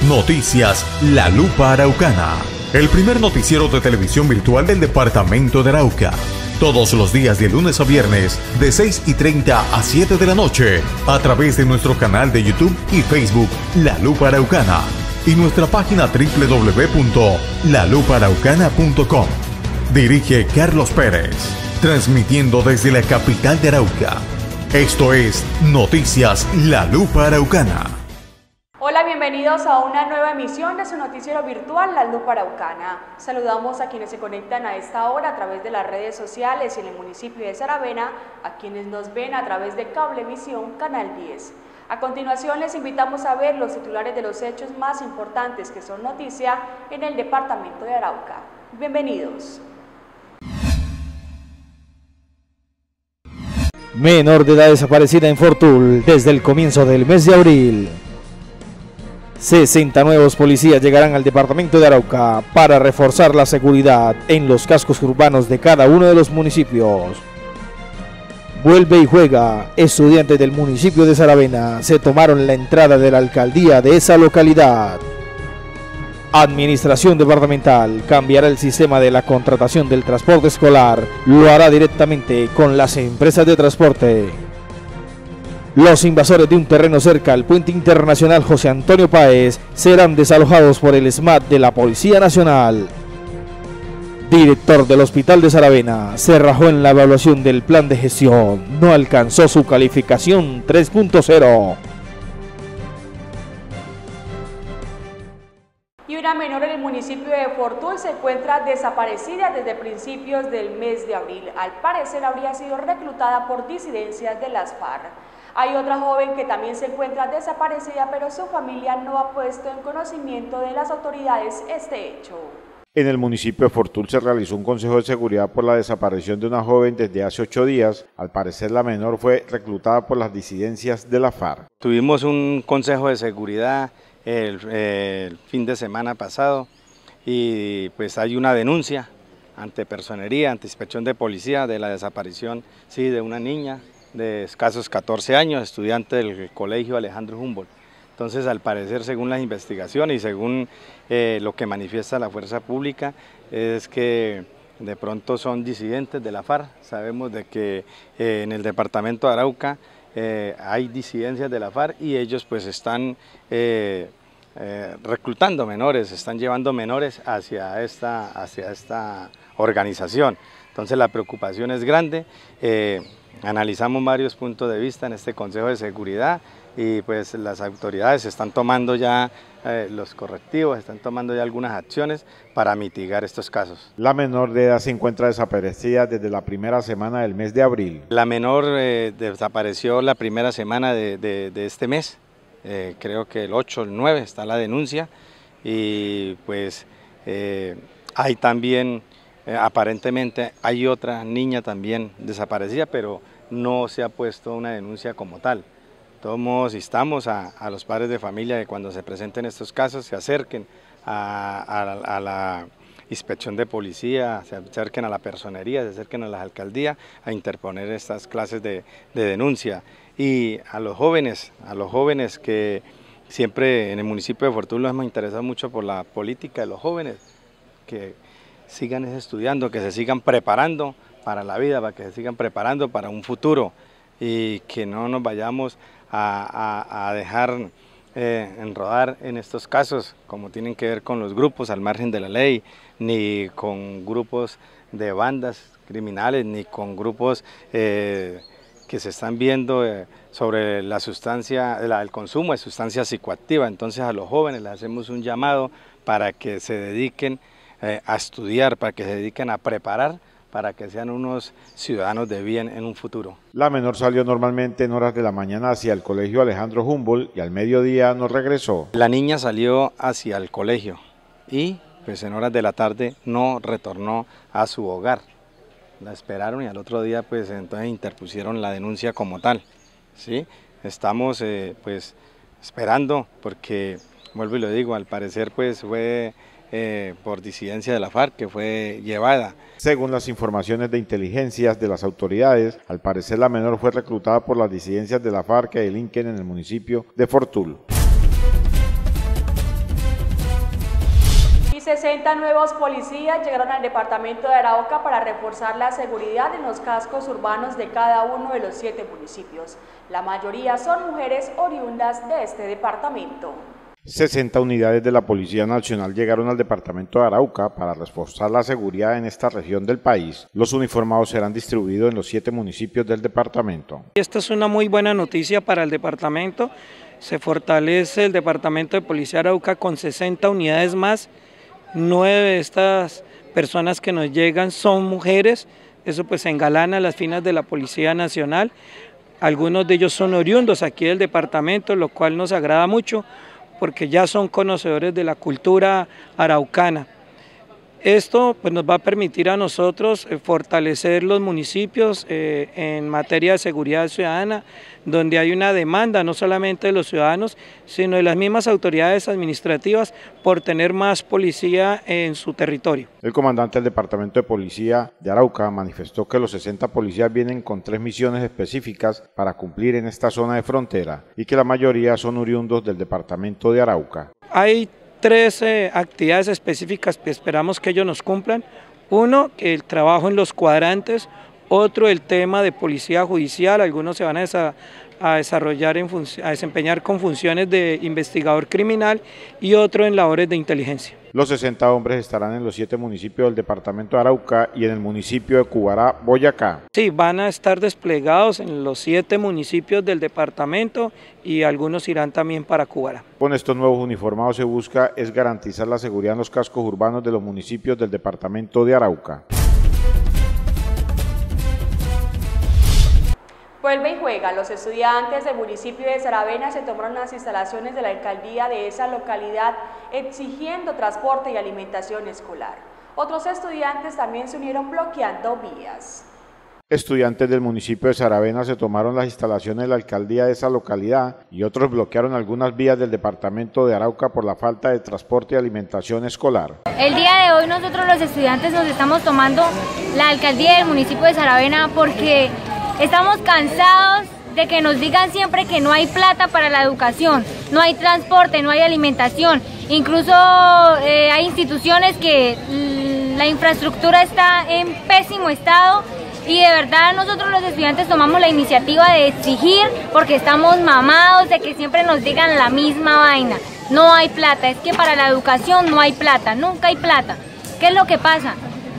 Noticias La Lupa Araucana, el primer noticiero de televisión virtual del departamento de Arauca. Todos los días de lunes a viernes, de 6:30 a 7 de la noche, a través de nuestro canal de YouTube y Facebook La Lupa Araucana y nuestra página www.lalupaaraucana.com. Dirige Carlos Pérez, transmitiendo desde la capital de Arauca. Esto es Noticias La Lupa Araucana. Hola, bienvenidos a una nueva emisión de su noticiero virtual La Lupa Araucana. Saludamos a quienes se conectan a esta hora a través de las redes sociales y en el municipio de Saravena, a quienes nos ven a través de Cablevisión Canal 10. A continuación les invitamos a ver los titulares de los hechos más importantes que son noticia en el departamento de Arauca. Bienvenidos. Menor de edad desaparecida en Fortul desde el comienzo del mes de abril. 60 nuevos policías llegarán al departamento de Arauca para reforzar la seguridad en los cascos urbanos de cada uno de los municipios. Vuelve y juega. Estudiantes del municipio de Saravena se tomaron la entrada de la alcaldía de esa localidad. Administración departamental cambiará el sistema de la contratación del transporte escolar. Lo hará directamente con las empresas de transporte. Los invasores de un terreno cerca al puente internacional José Antonio Páez serán desalojados por el SMAT de la Policía Nacional. Director del Hospital de Saravena se rajó en la evaluación del plan de gestión. No alcanzó su calificación 3.0. Y una menor en el municipio de Fortul se encuentra desaparecida desde principios del mes de abril. Al parecer habría sido reclutada por disidencias de las FARC. Hay otra joven que también se encuentra desaparecida, pero su familia no ha puesto en conocimiento de las autoridades este hecho. En el municipio de Fortul se realizó un consejo de seguridad por la desaparición de una joven desde hace 8 días. Al parecer la menor fue reclutada por las disidencias de la FARC. Tuvimos un consejo de seguridad el fin de semana pasado y pues hay una denuncia ante personería, ante inspección de policía de la desaparición de una niña de escasos 14 años, estudiante del colegio Alejandro Humboldt. Entonces, al parecer, según las investigaciones y según lo que manifiesta la fuerza pública, es que de pronto son disidentes de la FARC. Sabemos de que en el departamento de Arauca hay disidencias de la FARC y ellos pues están reclutando menores, están llevando menores hacia esta organización. Entonces la preocupación es grande. Analizamos varios puntos de vista en este Consejo de Seguridad y pues las autoridades están tomando ya los correctivos, están tomando ya algunas acciones para mitigar estos casos. La menor de edad se encuentra desaparecida desde la primera semana del mes de abril. La menor desapareció la primera semana de este mes, creo que el 8 o el 9 está la denuncia y pues hay también... aparentemente hay otra niña también desaparecida, pero no se ha puesto una denuncia como tal. De todos modos, instamos a los padres de familia que cuando se presenten estos casos se acerquen a la inspección de policía, se acerquen a la personería, se acerquen a la alcaldía a interponer estas clases de denuncia. Y a los jóvenes que siempre en el municipio de Fortul nos hemos interesado mucho por la política de los jóvenes, que sigan estudiando, que se sigan preparando para la vida, para que se sigan preparando para un futuro y que no nos vayamos a dejar enrodar en estos casos como tienen que ver con los grupos al margen de la ley, ni con grupos de bandas criminales, ni con grupos que se están viendo sobre la sustancia, el consumo de sustancias psicoactivas. Entonces a los jóvenes les hacemos un llamado para que se dediquen a estudiar, para que se dediquen a preparar, para que sean unos ciudadanos de bien en un futuro. La menor salió normalmente en horas de la mañana hacia el colegio Alejandro Humboldt y al mediodía no regresó. La niña salió hacia el colegio y pues en horas de la tarde no retornó a su hogar. La esperaron y al otro día pues entonces interpusieron la denuncia como tal. ¿Sí? Estamos pues esperando porque, vuelvo y lo digo, al parecer pues fue por disidencia de la FARC que fue llevada. Según las informaciones de inteligencias de las autoridades, al parecer la menor fue reclutada por las disidencias de la FARC que delinquen en el municipio de Fortul. 60 nuevos policías llegaron al departamento de Arauca para reforzar la seguridad en los cascos urbanos de cada uno de los 7 municipios. La mayoría son mujeres oriundas de este departamento. 60 unidades de la Policía Nacional llegaron al departamento de Arauca para reforzar la seguridad en esta región del país. Los uniformados serán distribuidos en los 7 municipios del departamento. Esta es una muy buena noticia para el departamento. Se fortalece el departamento de Policía Arauca con 60 unidades más. 9 de estas personas que nos llegan son mujeres. Eso pues engalana las filas de la Policía Nacional. Algunos de ellos son oriundos aquí del departamento, lo cual nos agrada mucho, porque ya son conocedores de la cultura araucana. Esto pues, nos va a permitir a nosotros fortalecer los municipios en materia de seguridad ciudadana, donde hay una demanda no solamente de los ciudadanos, sino de las mismas autoridades administrativas por tener más policía en su territorio. El comandante del Departamento de Policía de Arauca manifestó que los 60 policías vienen con 3 misiones específicas para cumplir en esta zona de frontera y que la mayoría son oriundos del departamento de Arauca. Hay 3 actividades específicas que esperamos que ellos nos cumplan. Uno, el trabajo en los cuadrantes. Otro, el tema de policía judicial. Algunos se van a desarrollar, a desempeñar con funciones de investigador criminal, y otro en labores de inteligencia. Los 60 hombres estarán en los 7 municipios del departamento de Arauca y en el municipio de Cubará, Boyacá. Sí, van a estar desplegados en los 7 municipios del departamento y algunos irán también para Cubará. Con estos nuevos uniformados se busca es garantizar la seguridad en los cascos urbanos de los municipios del departamento de Arauca. Vuelve y juega. Los estudiantes del municipio de Saravena se tomaron las instalaciones de la alcaldía de esa localidad exigiendo transporte y alimentación escolar. Otros estudiantes también se unieron bloqueando vías. Estudiantes del municipio de Saravena se tomaron las instalaciones de la alcaldía de esa localidad y otros bloquearon algunas vías del departamento de Arauca por la falta de transporte y alimentación escolar. El día de hoy nosotros los estudiantes nos estamos tomando la alcaldía del municipio de Saravena porque estamos cansados de que nos digan siempre que no hay plata para la educación, no hay transporte, no hay alimentación. Incluso hay instituciones que la infraestructura está en pésimo estado y de verdad nosotros los estudiantes tomamos la iniciativa de exigir porque estamos mamados de que siempre nos digan la misma vaina. No hay plata, es que para la educación no hay plata, nunca hay plata. ¿Qué es lo que pasa?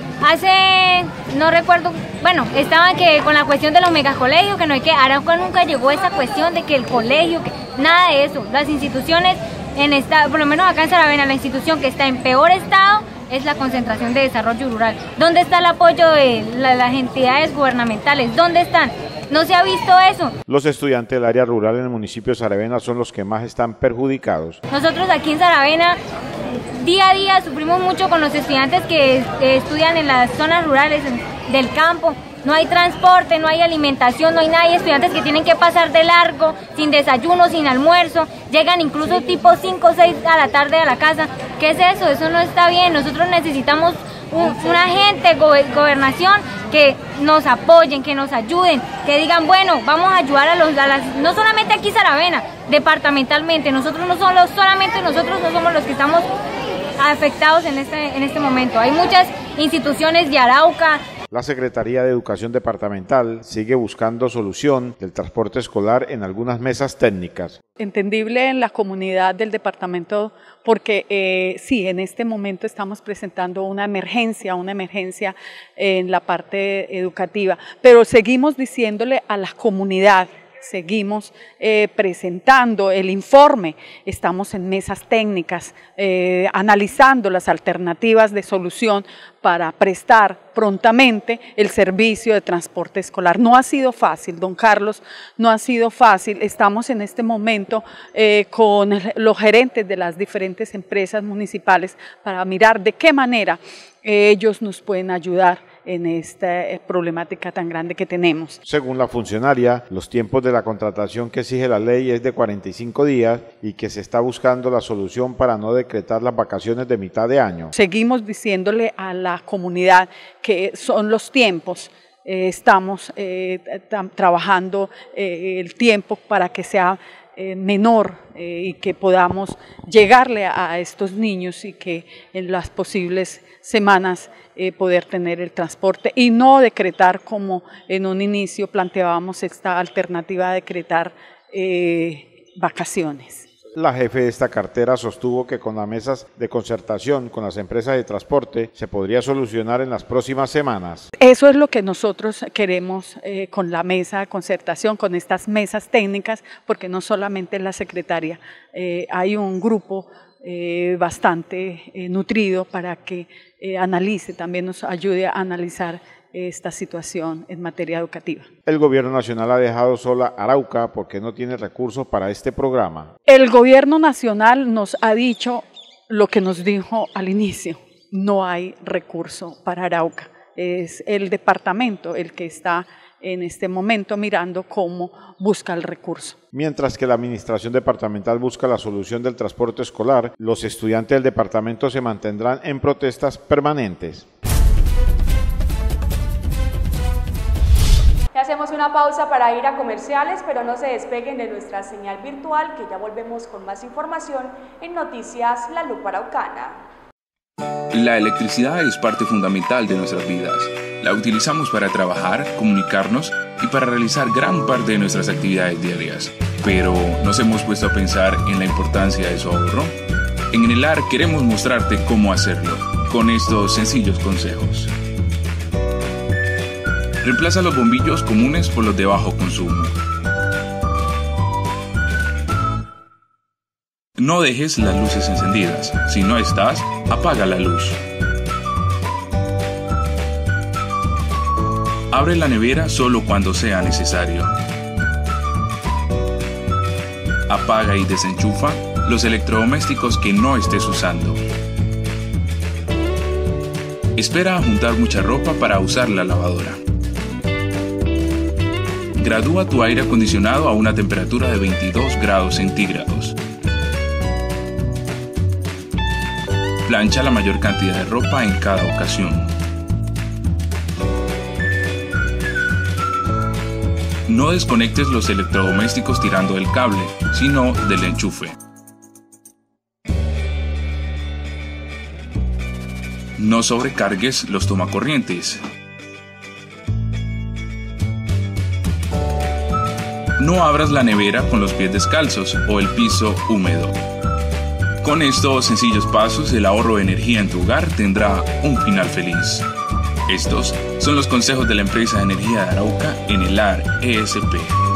No recuerdo, bueno, estaban que con la cuestión de los megacolegios, que no hay que, Arauca nunca llegó a esa cuestión de que el colegio, nada de eso. Las instituciones, por lo menos acá en Saravena, la institución que está en peor estado es la Concentración de Desarrollo Rural. ¿Dónde está el apoyo de las entidades gubernamentales? ¿Dónde están? No se ha visto eso. Los estudiantes del área rural en el municipio de Saravena son los que más están perjudicados. Nosotros aquí en Saravena día a día sufrimos mucho con los estudiantes que estudian en las zonas rurales del campo. No hay transporte, no hay alimentación, no hay nada. Hay estudiantes que tienen que pasar de largo, sin desayuno, sin almuerzo. Llegan incluso tipo 5 o 6 a la tarde a la casa. ¿Qué es eso? Eso no está bien. Nosotros necesitamos un agente, gobernación, que nos apoyen, que nos ayuden, que digan, bueno, vamos a ayudar no solamente aquí Saravena, departamentalmente. Nosotros no somos los que estamos afectados en este momento. Hay muchas instituciones de Arauca. La Secretaría de Educación Departamental sigue buscando solución del transporte escolar en algunas mesas técnicas. Entendible en la comunidad del departamento porque sí, en este momento estamos presentando una emergencia en la parte educativa, pero seguimos diciéndole a la comunidad, seguimos presentando el informe, estamos en mesas técnicas, analizando las alternativas de solución para prestar prontamente el servicio de transporte escolar. No ha sido fácil, don Carlos, no ha sido fácil. Estamos en este momento con los gerentes de las diferentes empresas municipales para mirar de qué manera ellos nos pueden ayudar en esta problemática tan grande que tenemos. Según la funcionaria, los tiempos de la contratación que exige la ley es de 45 días y que se está buscando la solución para no decretar las vacaciones de mitad de año. Seguimos diciéndole a la comunidad que son los tiempos. Estamos trabajando el tiempo para que sea menor y que podamos llegarle a estos niños y que en las posibles semanas poder tener el transporte y no decretar como en un inicio planteábamos esta alternativa de decretar vacaciones. La jefe de esta cartera sostuvo que con las mesas de concertación con las empresas de transporte se podría solucionar en las próximas semanas. Eso es lo que nosotros queremos con la mesa de concertación, con estas mesas técnicas, porque no solamente la secretaria, hay un grupo bastante nutrido para que analice, también nos ayude a analizar esta situación en materia educativa. El gobierno nacional ha dejado sola Arauca porque no tiene recursos para este programa. El gobierno nacional nos ha dicho lo que nos dijo al inicio, no hay recurso para Arauca. Es el departamento el que está en este momento mirando cómo busca el recurso. Mientras que la administración departamental busca la solución del transporte escolar, los estudiantes del departamento se mantendrán en protestas permanentes. Hacemos una pausa para ir a comerciales, pero no se despeguen de nuestra señal virtual, que ya volvemos con más información en Noticias La Lupa Araucana. La electricidad es parte fundamental de nuestras vidas. La utilizamos para trabajar, comunicarnos y para realizar gran parte de nuestras actividades diarias. Pero, ¿nos hemos puesto a pensar en la importancia de su ahorro? En Enelar queremos mostrarte cómo hacerlo, con estos sencillos consejos. Reemplaza los bombillos comunes por los de bajo consumo. No dejes las luces encendidas. Si no estás, apaga la luz. Abre la nevera solo cuando sea necesario. Apaga y desenchufa los electrodomésticos que no estés usando. Espera a juntar mucha ropa para usar la lavadora. Gradúa tu aire acondicionado a una temperatura de 22 grados centígrados. Plancha la mayor cantidad de ropa en cada ocasión. No desconectes los electrodomésticos tirando del cable, sino del enchufe. No sobrecargues los tomacorrientes. No abras la nevera con los pies descalzos o el piso húmedo. Con estos sencillos pasos, el ahorro de energía en tu hogar tendrá un final feliz. Estos son los consejos de la empresa de energía de Arauca, Enelar ESP.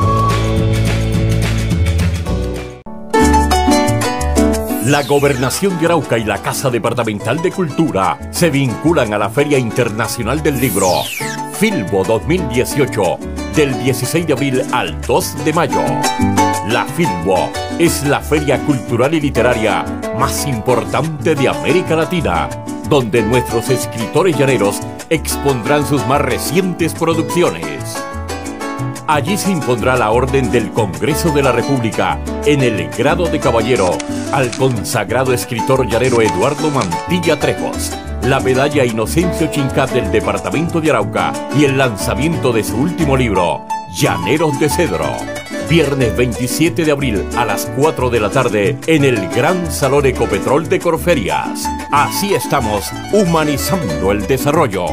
La Gobernación de Arauca y la Casa Departamental de Cultura se vinculan a la Feria Internacional del Libro, Filbo 2018, del 16 de abril al 2 de mayo. La Filbo es la feria cultural y literaria más importante de América Latina, donde nuestros escritores llaneros expondrán sus más recientes producciones. Allí se impondrá la orden del Congreso de la República en el grado de caballero al consagrado escritor llanero Eduardo Mantilla Trejos, la medalla Inocencio Chincat del departamento de Arauca y el lanzamiento de su último libro, Llaneros de Cedro. Viernes 27 de abril a las 4 de la tarde en el Gran Salón Ecopetrol de Corferias. Así estamos humanizando el desarrollo.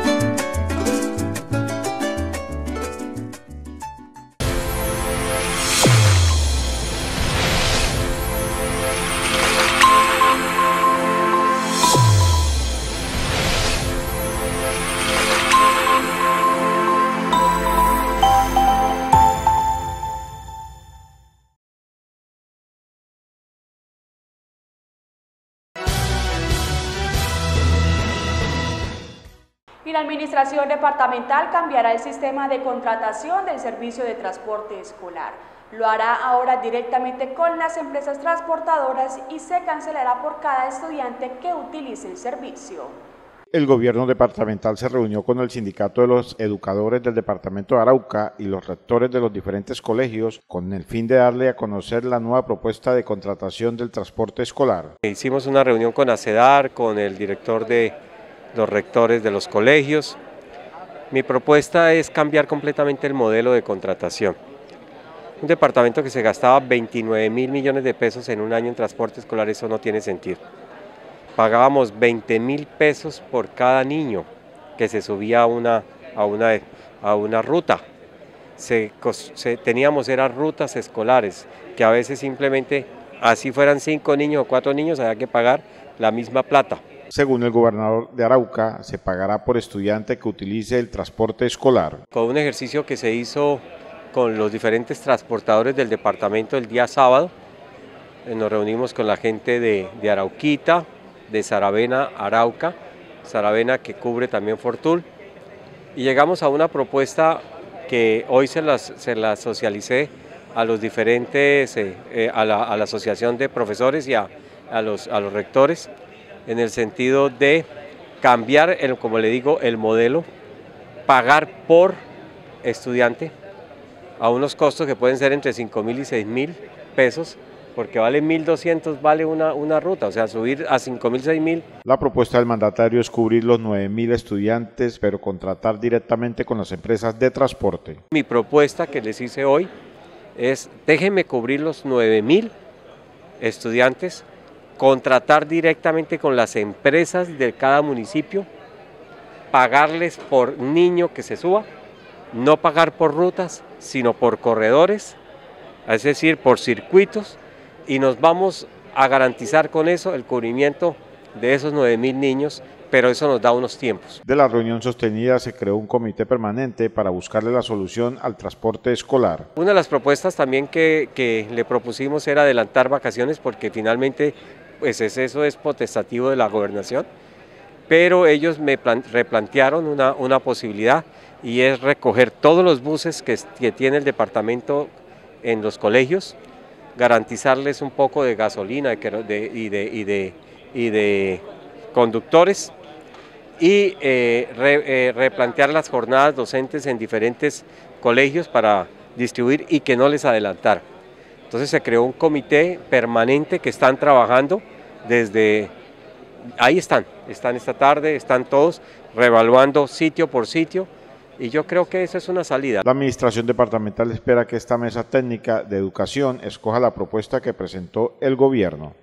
Y la Administración Departamental cambiará el sistema de contratación del servicio de transporte escolar. Lo hará ahora directamente con las empresas transportadoras y se cancelará por cada estudiante que utilice el servicio. El gobierno departamental se reunió con el sindicato de los educadores del departamento de Arauca y los rectores de los diferentes colegios con el fin de darle a conocer la nueva propuesta de contratación del transporte escolar. Hicimos una reunión con ACEDAR, con el director de los rectores de los colegios. Mi propuesta es cambiar completamente el modelo de contratación. Un departamento que se gastaba 29.000 millones de pesos en un año en transporte escolar, eso no tiene sentido. Pagábamos 20.000 pesos por cada niño que se subía a una ruta. Teníamos eran rutas escolares, que a veces simplemente, así fueran 5 niños o 4 niños, había que pagar la misma plata. Según el gobernador de Arauca, se pagará por estudiante que utilice el transporte escolar. Con un ejercicio que se hizo con los diferentes transportadores del departamento el día sábado, nos reunimos con la gente de Arauquita, de Saravena, Arauca, Saravena que cubre también Fortul, y llegamos a una propuesta que hoy se la socialicé a los diferentes, a la asociación de profesores y a los rectores, en el sentido de cambiar, como le digo, el modelo, pagar por estudiante a unos costos que pueden ser entre 5.000 y 6.000 pesos, porque vale 1.200, vale una ruta, o sea, subir a 5.000, 6.000. La propuesta del mandatario es cubrir los 9.000 estudiantes, pero contratar directamente con las empresas de transporte. Mi propuesta que les hice hoy es, déjenme cubrir los 9.000 estudiantes, contratar directamente con las empresas de cada municipio, pagarles por niño que se suba, no pagar por rutas, sino por corredores, es decir, por circuitos, y nos vamos a garantizar con eso el cubrimiento de esos 9.000 niños, pero eso nos da unos tiempos. De la reunión sostenida se creó un comité permanente para buscarle la solución al transporte escolar. Una de las propuestas también que le propusimos era adelantar vacaciones, porque finalmente pues eso es potestativo de la gobernación, pero ellos me replantearon una posibilidad, y es recoger todos los buses que tiene el departamento en los colegios, garantizarles un poco de gasolina y de conductores, y replantear las jornadas docentes en diferentes colegios para distribuir y que no les adelantara. Entonces se creó un comité permanente que están trabajando desde... Ahí están esta tarde, están todos reevaluando sitio por sitio, y yo creo que esa es una salida. La administración departamental espera que esta mesa técnica de educación escoja la propuesta que presentó el gobierno.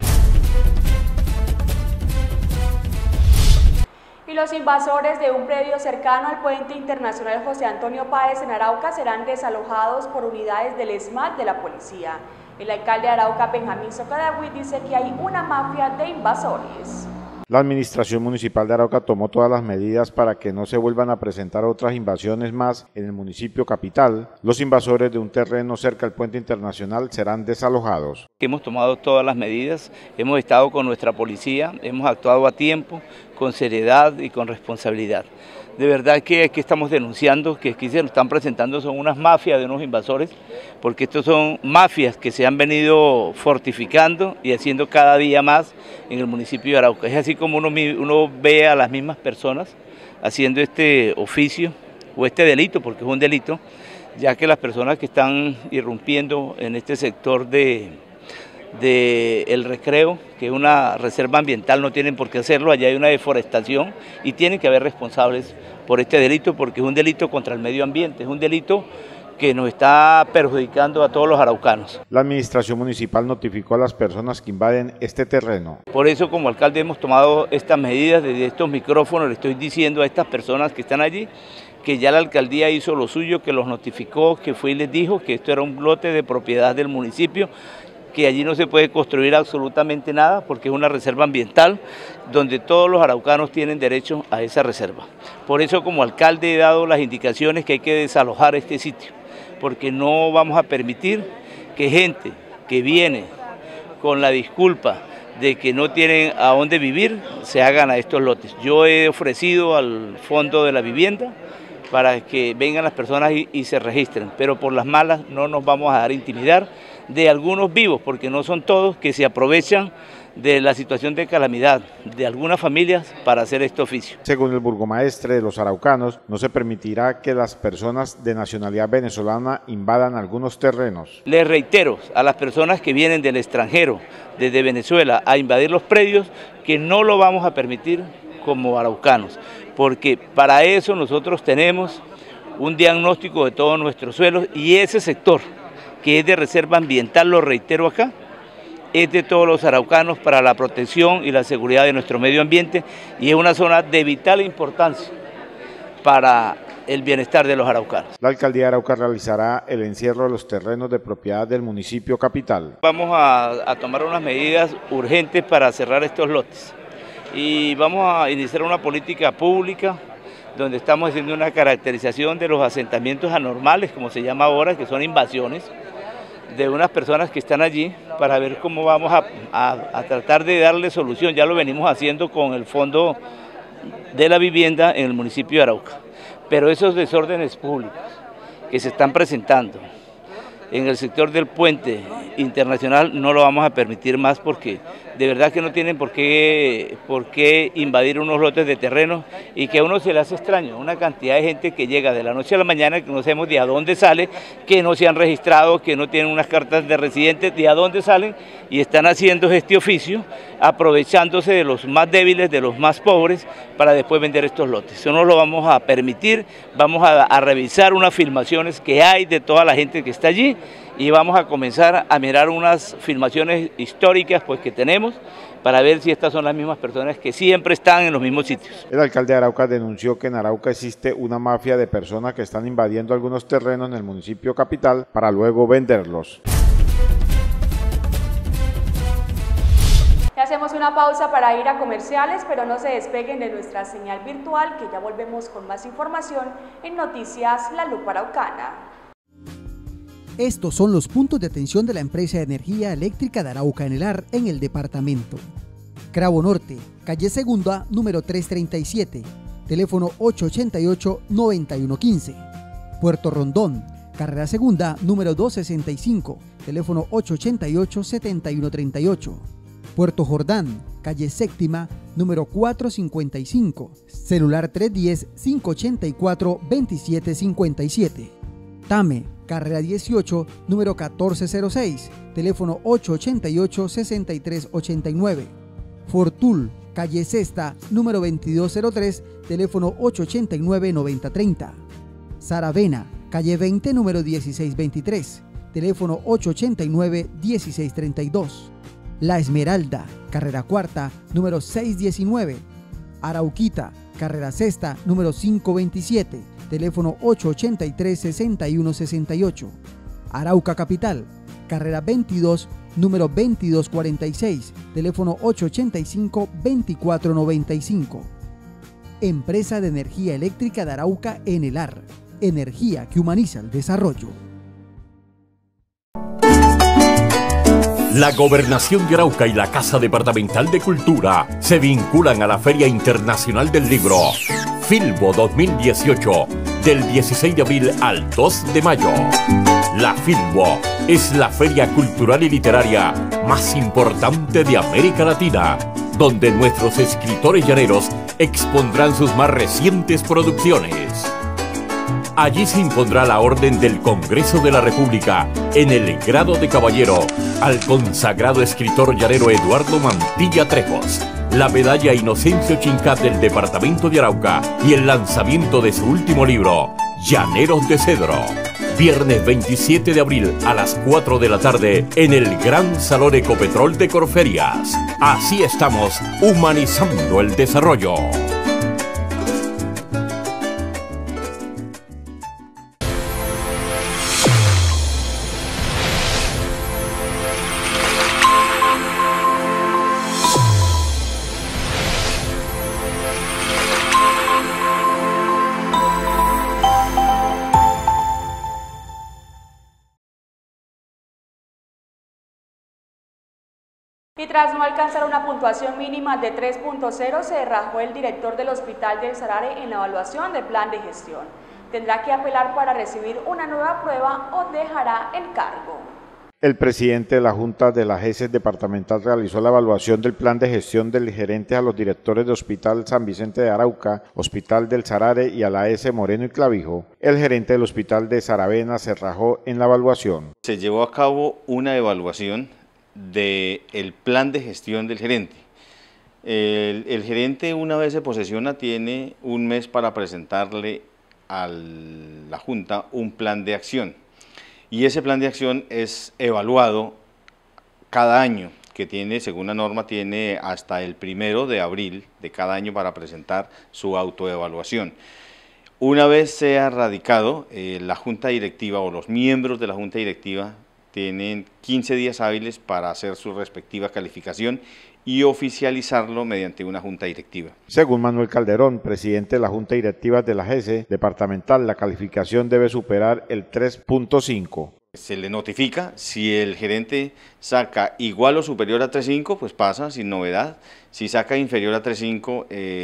Y los invasores de un predio cercano al puente internacional José Antonio Páez en Arauca serán desalojados por unidades del ESMAD de la policía. El alcalde de Arauca, Benjamín Socadawi, dice que hay una mafia de invasores. La administración municipal de Arauca tomó todas las medidas para que no se vuelvan a presentar otras invasiones más en el municipio capital. Los invasores de un terreno cerca al puente internacional serán desalojados. Hemos tomado todas las medidas, hemos estado con nuestra policía, hemos actuado a tiempo, con seriedad y con responsabilidad. De verdad que aquí estamos denunciando que aquí se nos están presentando son unas mafias de unos invasores, porque estos son mafias que se han venido fortificando y haciendo cada día más en el municipio de Arauca. Es así como uno ve a las mismas personas haciendo este oficio o este delito, porque es un delito, ya que las personas que están irrumpiendo en este sector de el recreo, que es una reserva ambiental, no tienen por qué hacerlo, allá hay una deforestación y tienen que haber responsables por este delito, porque es un delito contra el medio ambiente, es un delito que nos está perjudicando a todos los araucanos. La administración municipal notificó a las personas que invaden este terreno. Por eso, como alcalde, hemos tomado estas medidas desde estos micrófonos. Le estoy diciendo a estas personas que están allí que ya la alcaldía hizo lo suyo, que los notificó, que fue y les dijo que esto era un lote de propiedad del municipio, que allí no se puede construir absolutamente nada porque es una reserva ambiental donde todos los araucanos tienen derecho a esa reserva. Por eso, como alcalde, he dado las indicaciones que hay que desalojar este sitio, porque no vamos a permitir que gente que viene con la disculpa de que no tienen a dónde vivir se hagan a estos lotes. Yo he ofrecido al Fondo de la Vivienda para que vengan las personas y se registren, pero por las malas no nos vamos a dar intimidar de algunos vivos, porque no son todos, que se aprovechan de la situación de calamidad de algunas familias para hacer este oficio. Según el burgomaestre de los araucanos, no se permitirá que las personas de nacionalidad venezolana invadan algunos terrenos. Les reitero a las personas que vienen del extranjero, desde Venezuela, a invadir los predios, que no lo vamos a permitir como araucanos, porque para eso nosotros tenemos un diagnóstico de todos nuestros suelos, y ese sector que es de reserva ambiental, lo reitero acá, es de todos los araucanos para la protección y la seguridad de nuestro medio ambiente y es una zona de vital importancia para el bienestar de los araucanos. La alcaldía de Arauca realizará el encierro de los terrenos de propiedad del municipio capital. Vamos a tomar unas medidas urgentes para cerrar estos lotes y vamos a iniciar una política pública donde estamos haciendo una caracterización de los asentamientos anormales, como se llama ahora, que son invasiones de unas personas que están allí, para ver cómo vamos a tratar de darle solución. Ya lo venimos haciendo con el Fondo de la Vivienda en el municipio de Arauca, pero esos desórdenes públicos que se están presentando en el sector del puente internacional no lo vamos a permitir más, porque de verdad que no tienen por qué invadir unos lotes de terreno y que a uno se le hace extraño, una cantidad de gente que llega de la noche a la mañana, que no sabemos de a dónde sale, que no se han registrado, que no tienen unas cartas de residentes, de a dónde salen y están haciendo este oficio, aprovechándose de los más débiles, de los más pobres, para después vender estos lotes. Eso no lo vamos a permitir, vamos a revisar unas filmaciones que hay de toda la gente que está allí y vamos a comenzar a mirar unas filmaciones históricas pues que tenemos para ver si estas son las mismas personas que siempre están en los mismos sitios. El alcalde de Arauca denunció que en Arauca existe una mafia de personas que están invadiendo algunos terrenos en el municipio capital para luego venderlos. Hacemos una pausa para ir a comerciales, pero no se despeguen de nuestra señal virtual, que ya volvemos con más información en Noticias La Lupa Araucana. Estos son los puntos de atención de la empresa de energía eléctrica de Arauca Enelar en el departamento. Cravo Norte, calle Segunda, número 337, teléfono 888-9115. Puerto Rondón, carrera Segunda, número 265, teléfono 888-7138. Puerto Jordán, calle Séptima, número 455, celular 310-584-2757. Tame, carrera 18, número 1406, teléfono 888-6389. Fortul, calle Sexta, número 2203, teléfono 889-9030. Saravena, calle 20, número 1623, teléfono 889-1632. La Esmeralda, carrera cuarta, número 619. Arauquita, carrera sexta, número 527, teléfono 883-6168. Arauca Capital, carrera 22, número 2246, teléfono 885-2495. Empresa de Energía Eléctrica de Arauca Enelar, energía que humaniza el desarrollo. La Gobernación de Arauca y la Casa Departamental de Cultura se vinculan a la Feria Internacional del Libro, Filbo 2018, del 16 de abril al 2 de mayo. La Filbo es la feria cultural y literaria más importante de América Latina, donde nuestros escritores llaneros expondrán sus más recientes producciones. Allí se impondrá la orden del Congreso de la República en el grado de caballero al consagrado escritor llanero Eduardo Mantilla Trejos, la medalla Inocencio Chincat del departamento de Arauca y el lanzamiento de su último libro, Llaneros de Cedro. Viernes 27 de abril a las 4 de la tarde en el Gran Salón Ecopetrol de Corferias. Así estamos humanizando el desarrollo. Y tras no alcanzar una puntuación mínima de 3.0, se rajó el director del Hospital del Sarare en la evaluación del plan de gestión. Tendrá que apelar para recibir una nueva prueba o dejará el cargo. El presidente de la Junta de la GESES departamental realizó la evaluación del plan de gestión del gerente a los directores de Hospital San Vicente de Arauca, Hospital del Sarare y a la S. Moreno y Clavijo. El gerente del Hospital de Saravena se rajó en la evaluación. Se llevó a cabo una evaluación del plan de gestión del gerente. El gerente, una vez se posesiona, tiene un mes para presentarle a la Junta un plan de acción. y ese plan de acción es evaluado cada año, que tiene, según la norma, tiene hasta el 1 de abril de cada año para presentar su autoevaluación. Una vez sea radicado, la Junta Directiva o los miembros de la Junta Directiva tienen 15 días hábiles para hacer su respectiva calificación y oficializarlo mediante una Junta Directiva. Según Manuel Calderón, presidente de la Junta Directiva de la GESE departamental, la calificación debe superar el 3.5. Se le notifica, si el gerente saca igual o superior a 3.5, pues pasa sin novedad. Si saca inferior a 3.5,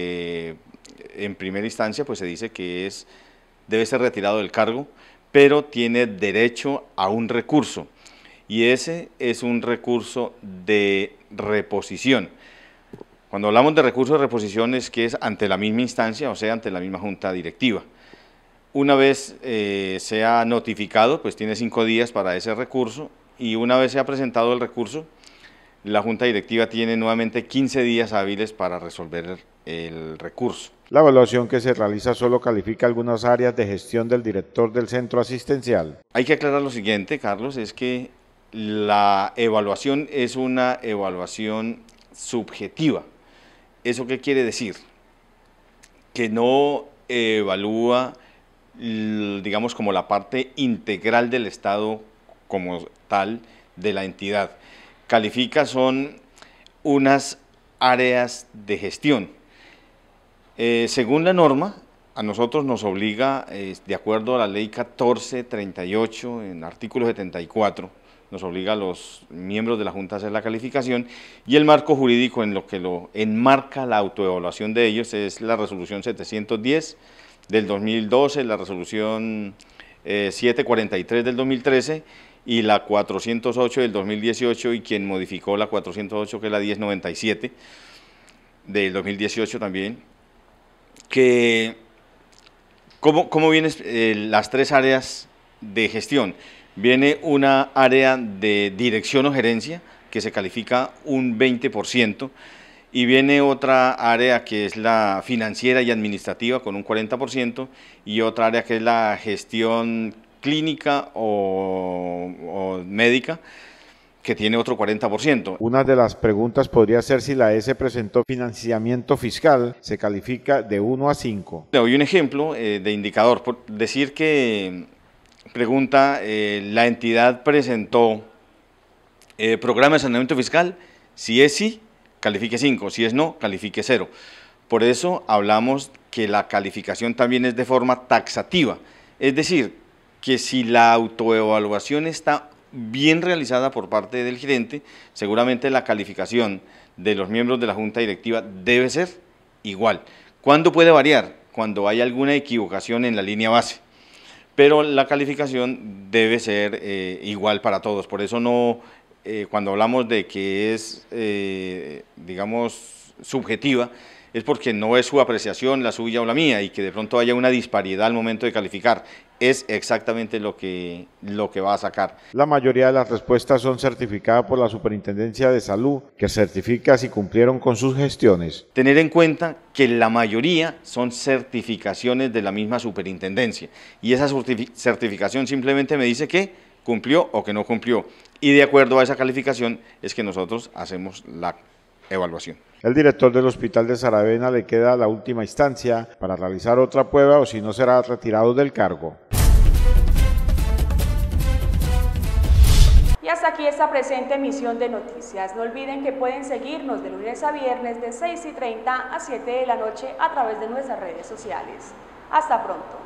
en primera instancia, pues se dice que debe ser retirado del cargo, pero tiene derecho a un recurso. Y ese es un recurso de reposición. Cuando hablamos de recurso de reposición es que es ante la misma instancia, o sea, ante la misma Junta Directiva. Una vez sea notificado, pues tiene 5 días para ese recurso, y una vez sea presentado el recurso, la Junta Directiva tiene nuevamente 15 días hábiles para resolver el recurso. La evaluación que se realiza solo califica algunas áreas de gestión del director del centro asistencial. Hay que aclarar lo siguiente, Carlos, es que la evaluación es una evaluación subjetiva. ¿Eso qué quiere decir? Que no evalúa, digamos, como la parte integral del Estado como tal de la entidad. Califica son unas áreas de gestión. Según la norma, a nosotros nos obliga, de acuerdo a la ley 1438, en artículo 74, nos obliga a los miembros de la Junta a hacer la calificación, y el marco jurídico en lo que lo enmarca la autoevaluación de ellos es la resolución 710 del 2012, la resolución 743 del 2013 y la 408 del 2018, y quien modificó la 408, que es la 1097 del 2018 también, que ¿cómo vienen las 3 áreas de gestión? Viene una área de dirección o gerencia que se califica un 20%, y viene otra área que es la financiera y administrativa con un 40%, y otra área que es la gestión clínica o médica, que tiene otro 40%. Una de las preguntas podría ser si la ESE presentó financiamiento fiscal, se califica de 1 a 5. Le doy un ejemplo de indicador, por decir que pregunta, la entidad presentó programa de saneamiento fiscal, si es sí, califique 5, si es no, califique 0. Por eso hablamos que la calificación también es de forma taxativa, es decir, que si la autoevaluación está bien realizada por parte del gerente, seguramente la calificación de los miembros de la Junta Directiva debe ser igual. ¿Cuándo puede variar? Cuando hay alguna equivocación en la línea base, pero la calificación debe ser igual para todos. Por eso no, cuando hablamos de que es, digamos, subjetiva, es porque no es su apreciación, la suya o la mía, y que de pronto haya una disparidad al momento de calificar. Es exactamente lo que va a sacar. La mayoría de las respuestas son certificadas por la Superintendencia de Salud, que certifica si cumplieron con sus gestiones. Tener en cuenta que la mayoría son certificaciones de la misma superintendencia, y esa certificación simplemente me dice que cumplió o que no cumplió, y de acuerdo a esa calificación es que nosotros hacemos la evaluación. El director del Hospital de Saravena le queda la última instancia para realizar otra prueba, o si no será retirado del cargo. Y hasta aquí esta presente emisión de noticias. No olviden que pueden seguirnos de lunes a viernes de 6:30 a 7 de la noche a través de nuestras redes sociales. Hasta pronto.